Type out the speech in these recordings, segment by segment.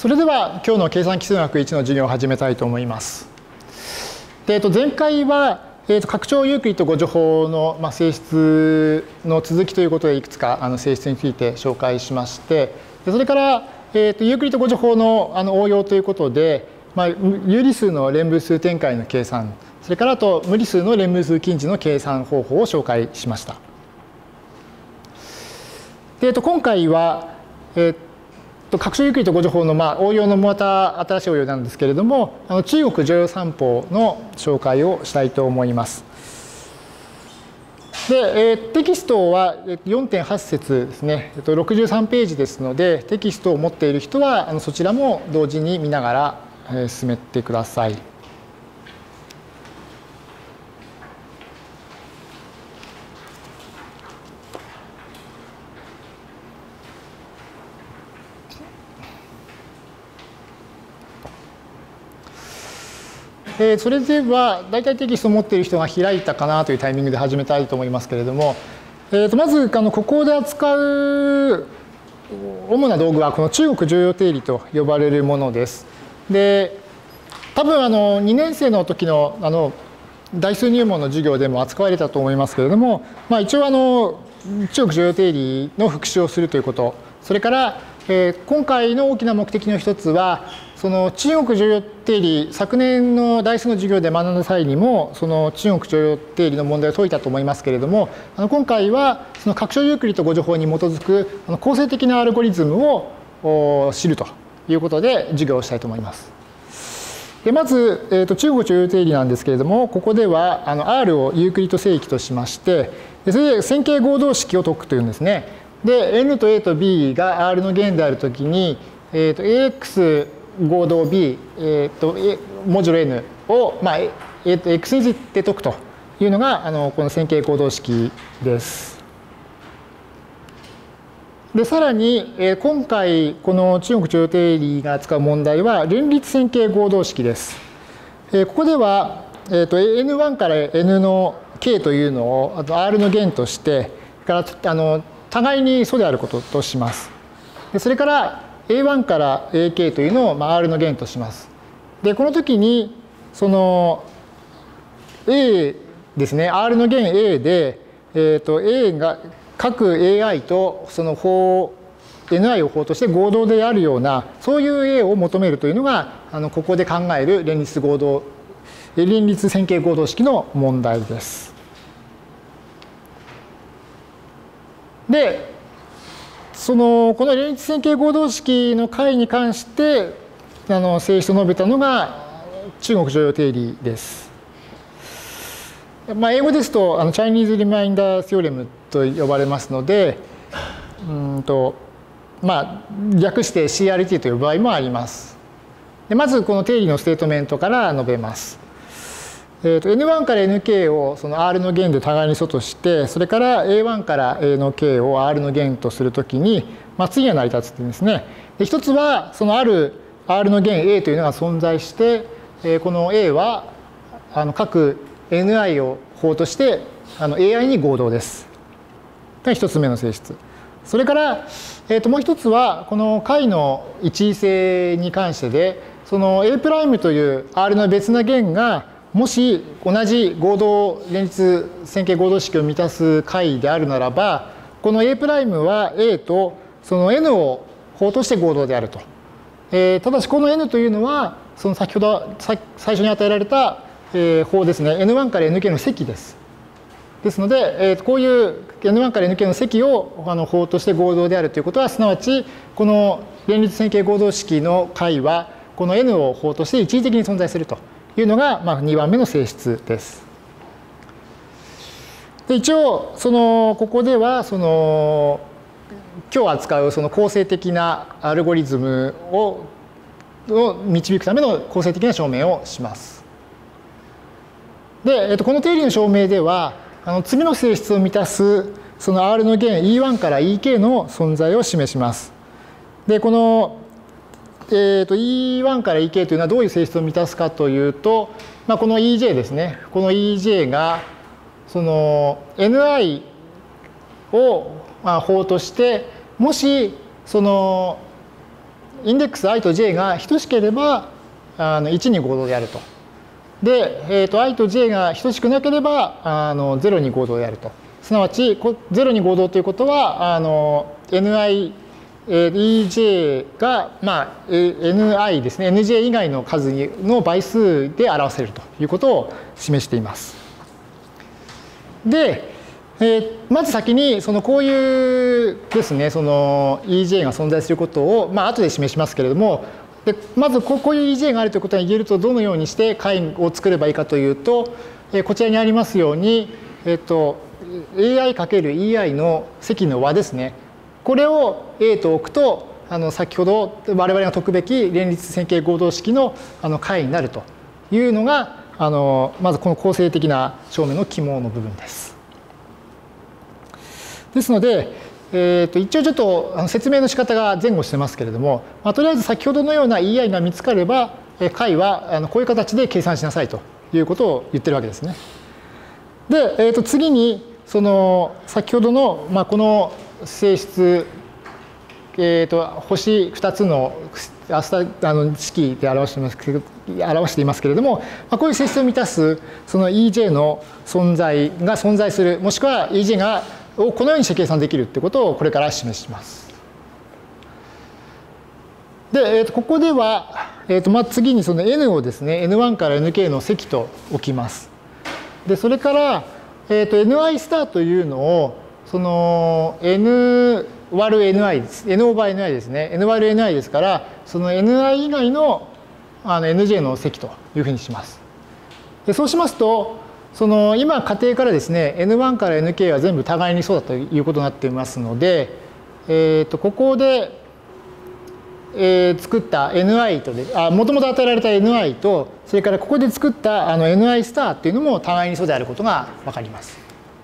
それでは今日の計算基数学1の授業を始めたいと思います。で前回は、拡張ユークリッド誤助法の、性質の続きということでいくつか性質について紹介しまして、それから、ユークリッド誤助法の応用ということで、有理数の連分数展開の計算、それからあと無理数の連分数近似の計算方法を紹介しました。で今回は、拡張ユークリッド誤助法の応用のまた新しい応用なんですけれども、中国常用三法の紹介をしたいと思います。で、テキストは 4.8 節ですね、63ページですので、テキストを持っている人はそちらも同時に見ながら進めてください。それでは大体テキストを持っている人が開いたかなというタイミングで始めたいと思いますけれども、まずここで扱う主な道具はこの中国常用定理と呼ばれるものです。で多分2年生の時の代数入門の授業でも扱われたと思いますけれども、一応中国常用定理の復習をするということ、それから今回の大きな目的の一つはその中国常用定理、昨年の代数の授業で学んだ際にもその中国常用定理の問題を解いたと思いますけれども、今回はその拡張ユークリッド誤助法に基づく構成的なアルゴリズムを知るということで授業をしたいと思います。でまず、中国常用定理なんですけれども、ここではR をユークリッド正規としまして、それで線形合同式を解くというんですね。で N と A と B が R の弦であるときに、AX 合同 B、モジュロ N を、X について解くというのがこの線形合同式です。でさらに今回この中国常用定理が扱う問題は連立線形合同式です。ここでは、N1 から N の K というのをR の弦としてから互いに素であることとします。でそれから A1 から AK というのを R の弦とします。でこの時にその A ですね、R の弦 A で、A が各 AI とその法 Ni を法として合同であるようなそういう A を求めるというのがここで考える連立線形合同式の問題です。でこの連立線形合同式の解に関して性質を述べたのが中国常用定理です。英語ですとチャイニーズ・リマインダー・セオレムと呼ばれますので、略して CRT という場合もあります。でまずこの定理のステートメントから述べます。N1 から Nk をその R の弦で互いに素として、それから A1 から A の K を R の弦とするときに、次が成り立つっていうんですね。で一つはそのある R の弦 A というのが存在して、この A は各 Ni を法として AI に合同です。が一つ目の性質。それから、もう一つはこの解の一位性に関してで、その A' という R の別な弦がもし同じ合同連立線形合同式を満たす解であるならば、この A' は A とその N を法として合同であると。ただしこの N というのはその先ほど最初に与えられた法ですね、N1 から Nk の積です。ですので、こういう N1 から Nk の積を法として合同であるということは、すなわちこの連立線形合同式の解はこの N を法として一時的に存在するというのが2番目の性質です。で一応ここでは今日扱うその構成的なアルゴリズムを導くための構成的な証明をします。で、この定理の証明では次の性質を満たすその R の弦 E1 から EK の存在を示します。でこのE1 から EK というのはどういう性質を満たすかというと、この EJ ですね。この EJ がその Ni を法として、もしそのインデックス i と j が等しければ1に合同であると。で、i と j が等しくなければ0に合同であると。すなわち0に合同ということはni ej が、ni ですね nj 以外の数の倍数で表せるということを示しています。で、まず先にこういうですねej が存在することを後で示しますけれども、でまずこういう ej があるということが言えるとどのようにして解を作ればいいかというと、こちらにありますようにai×ei の積の和ですね。これを A と置くと先ほど我々が解くべき連立線形合同式の解になるというのがまずこの構成的な証明の肝の部分です。ですので、一応ちょっと説明の仕方が前後してますけれども、とりあえず先ほどのような EI が見つかれば解はこういう形で計算しなさいということを言ってるわけですね。で、次に先ほどのこの性質、星2つの式で表していますけれども、こういう性質を満たすEJ の存在する、もしくは EJ をこのようにして計算できるということをこれから示します。で、ここでは、次にN をですね N1 から Nk の積と置きます。でそれから、Ni スターというのをN 割る Ni です。N オーバー Ni ですね。N 割る Ni ですから、Ni 以外のNj の積というふうにします。でそうしますと、今仮定からですね、N1 から Nk は全部互いにそうだということになっていますので、ここで、作った Ni ともともと与えられた Ni と、それからここで作ったNi スターというのも互いにそうであることが分かります。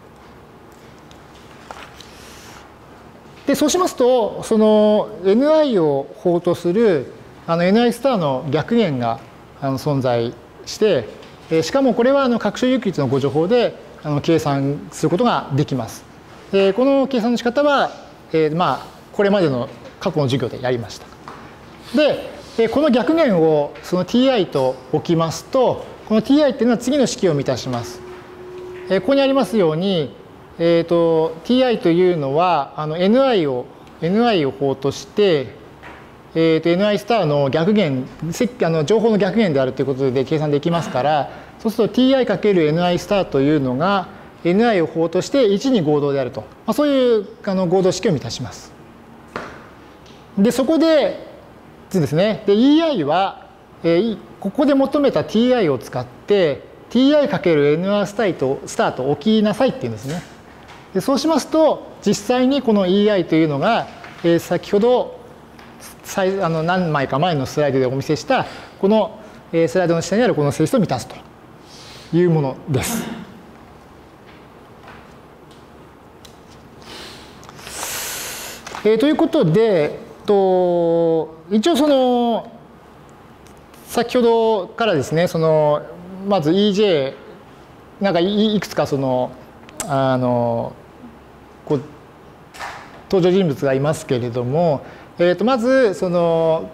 でそうしますとNi を法とするNi スターの逆弦が存在して、しかもこれは各種有機率のご助法で計算することができます。この計算の仕方はこれまでの過去の授業でやりました。でこの逆弦をti と置きますと、この ti っていうのは次の式を満たします。ここにありますようにti というのはni を法として、ni スターの逆弦情報の逆弦であるということで計算できますから、そうすると ti×ni スターというのが ni を法として1に合同であると、そういう合同式を満たします。でそこでですね、で ei はここで求めた ti を使って ti×ni スターと置きなさいっていうんですね。でそうしますと実際にこの ei というのが先ほど何枚か前のスライドでお見せしたこのスライドの下にあるこの性質を満たすというものです。ということで一応先ほどからですねまず EJ なんかいくつか登場人物がいますけれども、まずこの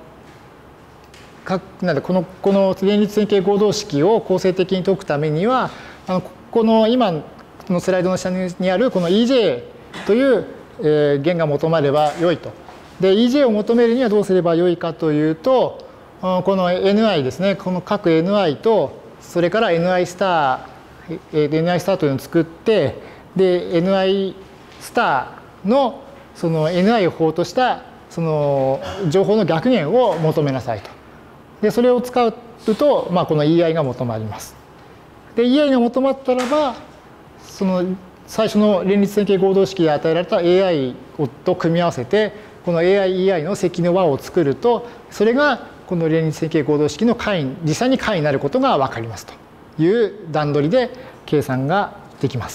連立線形合同式を構成的に解くためにはこの今のスライドの下にあるこの EJ という弦が求まればよいと。で EJ を求めるにはどうすればよいかというと、この Ni ですね、この各 Ni とそれから Ni スターというのを作って、で Ni スターのNi を法とした情報の逆弦を求めなさいと。でそれを使うと、この EI が求まります。で EI が求まったらば最初の連立線形合同式で与えられた AI と組み合わせてこの AI、EI の積の和を作ると、それがこの連立線形合同式の解実際に解になることが分かりますという段取りで計算ができます。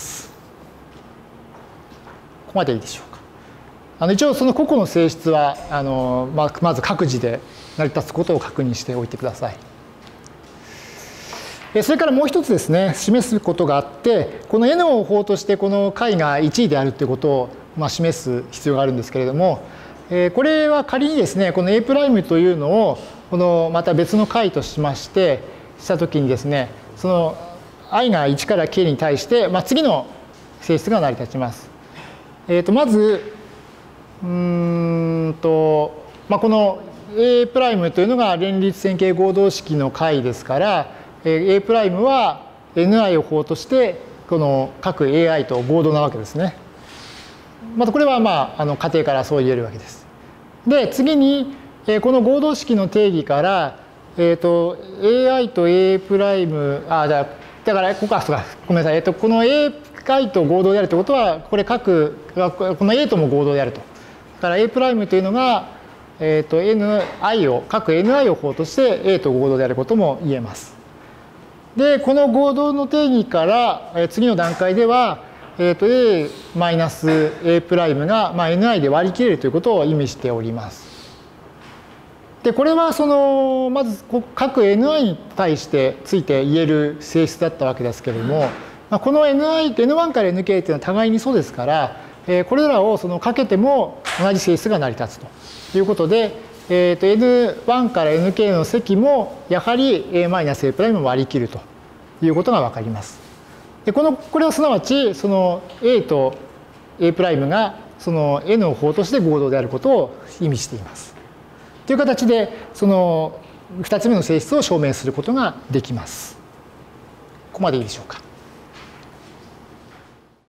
ここまでいいでしょうか。一応その個々の性質はまず各自で成り立つことを確認しておいてください。それからもう一つですね、示すことがあって、この N を法としてこの解が1位であるということを示す必要があるんですけれども、 これは仮にですね、この A' というのをこのまた別の解としましてしたときにですね、その i が1から k に対して、次の性質が成り立ちます。まずこの A' というのが連立線形合同式の解ですから、A' は ni を法としてこの各 ai と合同なわけですね。またこれは仮定からそう言えるわけです。で次にこの合同式の定義から、ai と A' だからここはごめんなさい、この ai と合同であるということはこれこの A とも合同であると。だから A' というのが各 ni を法として A と合同であることも言えます。でこの合同の定義から次の段階ではA-A' がni で割り切れるということを意味しております。でこれはまず各 ni に対してついて言える性質だったわけですけれども、この n1 から nk というのは互いに素ですから、これらをかけても同じ性質が成り立つということで、n1 から nk の積もやはり A-A' も割り切るということが分かります。でこれはすなわちその A と A' がその n を法として合同であることを意味しています。という形でその2つ目の性質を証明することができます。ここまでいいでしょうか。